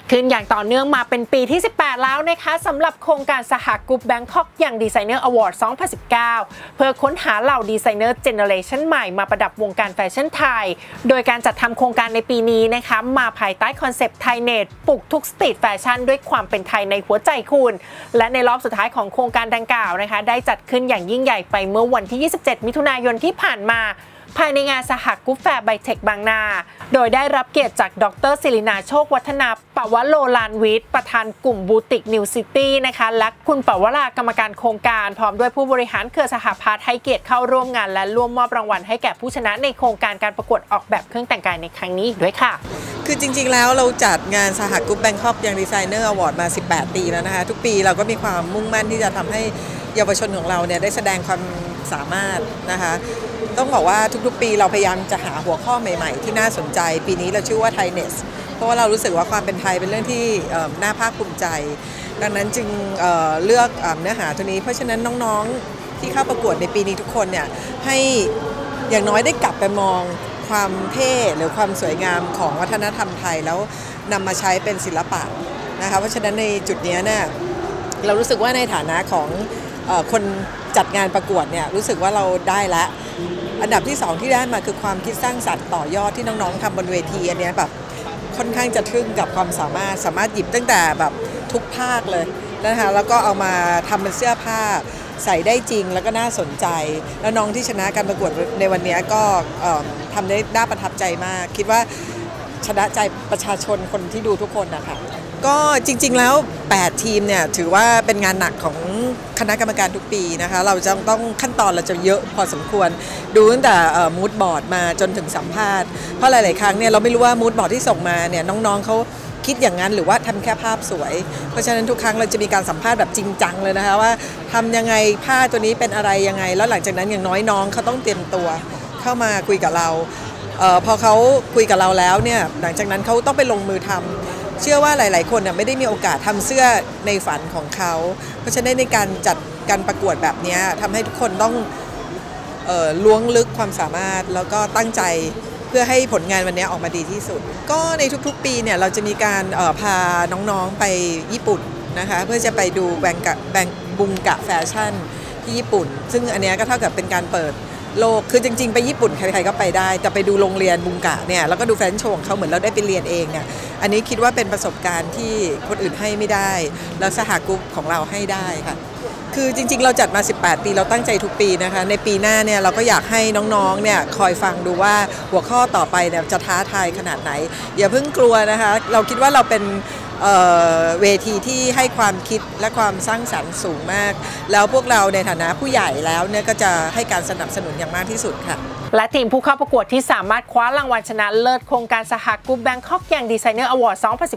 ขึ้นอย่างต่อเนื่องมาเป็นปีที่ 18 แล้วนะคะสำหรับโครงการสหกรุ๊ปแบงคอกอย่างดีไซเนอร์อวอร์ด 2019 เพื่อค้นหาเหล่าดีไซเนอร์เจเนอเรชันใหม่มาประดับวงการแฟชั่นไทยโดยการจัดทำโครงการในปีนี้นะคะมาภายใต้คอนเซปต์ไทยเนตปลุกทุกสตรีทแฟชั่นด้วยความเป็นไทยในหัวใจคุณและในรอบสุดท้ายของโครงการดังกล่าวนะคะได้จัดขึ้นอย่างยิ่งใหญ่ไปเมื่อวันที่ 27 มิถุนายนที่ผ่านมาภายในงานสหกรุ๊ปแฟร์ไบเทคบางนาโดยได้รับเกียรติจากดร.ศิรินาโชควัฒนาปวโรลานวิทย์ประธานกลุ่มบูติกนิวซิตี้นะคะและคุณปวรากรรมการโครงการพร้อมด้วยผู้บริหารเครือสหพัฒน์ให้เกียรติเข้าร่วมงานและร่วมมอบรางวัลให้แก่ผู้ชนะในโครงการการประกวดออกแบบเครื่องแต่งกายในครั้งนี้ด้วยค่ะคือจริงๆแล้วเราจัดงานสหกรุ๊ปแบงคอกยังดีไซเนอร์อวอร์ดมา 18 ปีแล้วนะคะทุกปีเราก็มีความมุ่งมั่นที่จะทำให้เยาวชนของเราเนี่ยได้แสดงความสามารถนะคะต้องบอกว่าทุกๆปีเราพยายามจะหาหัวข้อใหม่ๆที่น่าสนใจปีนี้เราชื่อว่าไทยเนสเพราะว่าเรารู้สึกว่าความเป็นไทยเป็นเรื่องที่น่าภาคภูมิใจดังนั้นจึงเลือกเนื้อหาตัวนี้เพราะฉะนั้นน้องๆที่เข้าประกวดในปีนี้ทุกคนเนี่ยให้อย่างน้อยได้กลับไปมองความเท่หรือความสวยงามของวัฒนธรรมไทยแล้วนำมาใช้เป็นศิลปะนะคะเพราะฉะนั้นในจุดนี้เนี่ยเรารู้สึกว่าในฐานะของคนจัดงานประกวดเนี่ยรู้สึกว่าเราได้ละอันดับที่2ที่ได้มาคือความคิดสร้างสรรค์ต่อยอดที่น้องๆทำบนเวทีอันนี้แบบค่อนข้างจะทึ่งกับความสามารถหยิบตั้งแต่แบบทุกภาคเลยนะคะแล้วก็เอามาทำเป็นเสื้อผ้าใส่ได้จริงแล้วก็น่าสนใจแล้วน้องที่ชนะการประกวดในวันนี้ก็ทำได้น่าประทับใจมากคิดว่าชนะใจประชาชนคนที่ดูทุกคนนะคะก็จริงๆแล้ว8ทีมเนี่ยถือว่าเป็นงานหนักของคณะกรรมการทุกปีนะคะเราจะต้องขั้นตอนเราจะเยอะพอสมควรดูตั้งแต่มูดบอร์ดมาจนถึงสัมภาษณ์เพราะหลายๆครั้งเนี่ยเราไม่รู้ว่ามูดบอร์ดที่ส่งมาเนี่ยน้องๆเขาคิดอย่างนั้นหรือว่าทำแค่ภาพสวยเพราะฉะนั้นทุกครั้งเราจะมีการสัมภาษณ์แบบจริงจังเลยนะคะว่าทำยังไงผ้าตัวนี้เป็นอะไรยังไงแล้วหลังจากนั้นอย่างน้อยน้องเขาต้องเตรียมตัวเข้ามาคุยกับเราพอเขาคุยกับเราแล้วเนี่ยหลังจากนั้นเขาต้องไปลงมือทำเชื่อว่าหลายๆคนไม่ได้มีโอกาสทำเสื้อในฝันของเขาเพราะฉะนั้นในการจัดการประกวดแบบนี้ทำให้ทุกคนต้องล้วงลึกความสามารถแล้วก็ตั้งใจเพื่อให้ผลงานวันนี้ออกมาดีที่สุดก็ในทุกๆปีเนี่ยเราจะมีการพาน้องๆไปญี่ปุ่นนะคะเพื่อจะไปดูบุงกะแฟชั่นที่ญี่ปุ่นซึ่งอันนี้ก็เท่ากับเป็นการเปิดโลกคือจริงๆไปญี่ปุ่นใครๆก็ไปได้แต่ไปดูโรงเรียนบุงกะเนี่ยแล้วก็ดูแฟชั่นโชว์ของเขาเหมือนเราได้ไปเรียนเองเนี่ยอันนี้คิดว่าเป็นประสบการณ์ที่คนอื่นให้ไม่ได้แล้วสหกรุ๊ปของเราให้ได้ค่ะคือจริงๆเราจัดมา18ปีเราตั้งใจทุกปีนะคะในปีหน้าเนี่ยเราก็อยากให้น้องๆเนี่ยคอยฟังดูว่าหัวข้อต่อไปเนี่ยจะท้าทายขนาดไหนอย่าเพิ่งกลัวนะคะเราคิดว่าเราเป็นเวทีที่ให้ความคิดและความสร้างสรรค์สูงมากแล้วพวกเราในฐานะผู้ใหญ่แล้วเนี่ยก็จะให้การสนับสนุนอย่างมากที่สุดค่ะและทีมผู้เข้าประกวดที่สามารถคว้ารางวัลชนะเลิศโครงการสหกรุ๊ปแบงคอกอย่างดีไซเนอร์อวอร์ด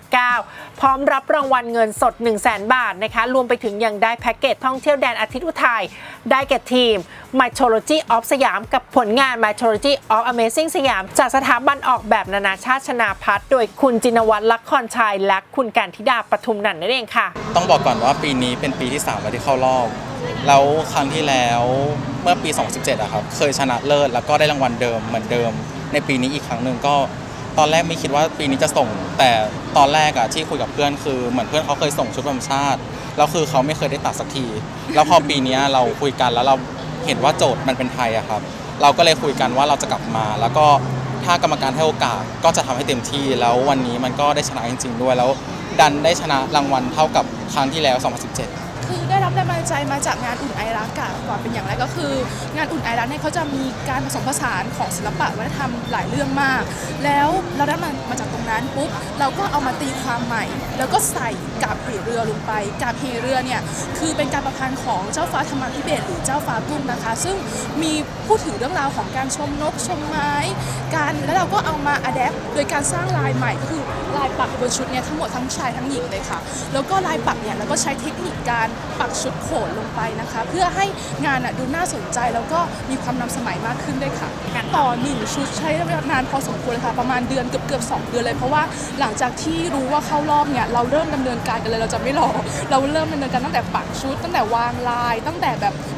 2019 พร้อมรับรางวัลเงินสด 100,000 บาทนะคะรวมไปถึงยังได้แพ็กเกจท่องเที่ยวแดนอาทิตย์อุทัยได้แก่ทีม Mythology of สยามกับผลงาน Mythology of Amazing สยามจากสถาบันออกแบบนานาชาติชนาพัฒน์โดยคุณจินวัฒน์ลักษรชัยและคุณการธิดาปทุมนันท์นั่นเองค่ะต้องบอกก่อนว่าปีนี้เป็นปีที่3แล้วที่เข้ารอบแล้วครั้งที่แล้วเมื่อปี 2017อะครับเคยชนะเลิศแล้วก็ได้รางวัลเดิมเหมือนเดิมในปีนี้อีกครั้งหนึ่งก็ตอนแรกไม่คิดว่าปีนี้จะส่งแต่ตอนแรกอะที่คุยกับเพื่อนคือเหมือนเพื่อนเขาเคยส่งชุดประจำชาติแล้วคือเขาไม่เคยได้ตัดสักทีแล้วพอปีนี้เราคุยกันแล้วเราเห็นว่าโจทย์มันเป็นไทยอะครับเราก็เลยคุยกันว่าเราจะกลับมาแล้วก็ถ้ากรรมการให้โอกาสก็จะทำให้เต็มที่แล้ววันนี้มันก็ได้ชนะจริงๆด้วยแล้วดันได้ชนะรางวัลเท่ากับครั้งที่แล้ว 2017 คือได้รับแรงบันดาลใจมาจากงานอุ่นไอรักก่อนเป็นอย่างไรก็คืองานอุ่นไอรักเนี่ยเขาจะมีการผสมผสานของศิลปะวัฒนธรรมหลายเรื่องมากแล้วเราได้มาจากตรงนั้นปุ๊บเราก็เอามาตีความใหม่แล้วก็ใส่กาบเหเรือลงไปกาบเหเรือเนี่ยคือเป็นการประพันธ์ของเจ้าฟ้าธรรมาภิเบศรหรือเจ้าฟ้าตุ้มนะคะซึ่งมีพูดถึงเรื่องราวของการชมนกชมไม้แล้วเราก็เอามาอะแดปโดยการสร้างลายใหม่ก็คือลายปักบนชุดเนี่ยทั้งหมดทั้งชายทั้งหญิงเลยค่ะแล้วก็ลายปักเนี่ยเราก็ใช้เทคนิคการปักชุดโขนลงไปนะคะเพื่อให้งานดูน่าสนใจแล้วก็มีความนำสมัยมากขึ้นด้วยค่ะต่อ1ชุดใช้เวลานานพอสมควรเลยค่ะประมาณเดือนเกือบ2 เดือนเลยเพราะว่าหลังจากที่รู้ว่าเข้ารอบเนี่ยเราเริ่มดำเนินการกันเลยเราจะไม่รอเราเริ่มดำเนินการตั้งแต่ปักชุดตั้งแต่วางลายตั้งแต่แบบ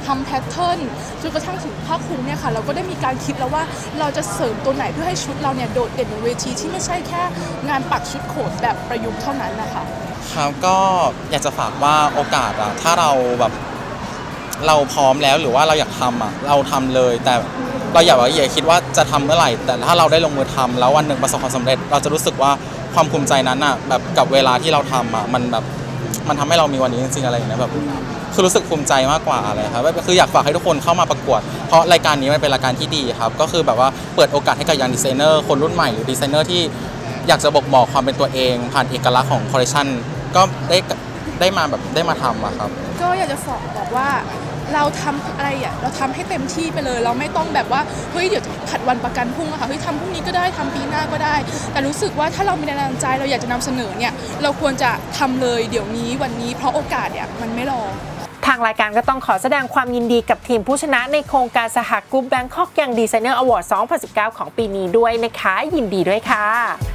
ทำแพทเทิร์นจนกระทั่งถึงผ้าคลุมเนี่ยค่ะเราก็ได้มีการคิดแล้วว่าเราจะเสริมตัวไหนเพื่อให้ชุดเราเนี่ยโดดเด่นบนเวทีที่ไม่ใช่แค่งานปักชุดโขนแบบประยุกต์เท่านั้นนะคะครับก็อยากจะฝากว่าโอกาสอะถ้าเราแบบเราพร้อมแล้วหรือว่าเราอยากทำอะเราทำเลยแต่เราอย่าคิดว่าจะทำเมื่อไหร่แต่ถ้าเราได้ลงมือทำแล้ววันหนึ่งประสบความสำเร็จเราจะรู้สึกว่าความภูมิใจนั้นอะแบบกับเวลาที่เราทำอะมันทำให้เรามีวันนี้จริงๆอะไรอย่างเงี้ยแบบคือรู้สึกภูมิใจมากกว่าอะไรครับคืออยากฝากให้ทุกคนเข้ามาประกวดเพราะรายการนี้มันเป็นรายการที่ดีครับก็คือแบบว่าเปิดโอกาสให้กับยังดีไซเนอร์คนรุ่นใหม่หรือดีไซเนอร์ที่อยากจะบ่งบอกความเป็นตัวเองผ่านเอกลักษณ์ของคอลเลคชันก็ได้มาทำอะครับก็อยากจะบอกว่าเราทำอะไรอ่ะเราทำให้เต็มที่ไปเลยเราไม่ต้องแบบว่าเฮ้ยเดี๋ยวผัดวันประกันพรุ่งอะค่ะเฮ้ยทำพรุ่งนี้ก็ได้ทำปีหน้าก็ได้แต่รู้สึกว่าถ้าเรามีแรงใจเราอยากจะนำเสนอเนี่ยเราควรจะทำเลยเดี๋ยวนี้วันนี้เพราะโอกาสเนี่ยมันไม่รอทางรายการก็ต้องขอแสดงความยินดีกับทีมผู้ชนะในโครงการสหกรุ๊ปแบงคอกยังดีไซเนอร์อวอร์ด 2019 ของปีนี้ด้วยนะคะยินดีด้วยค่ะ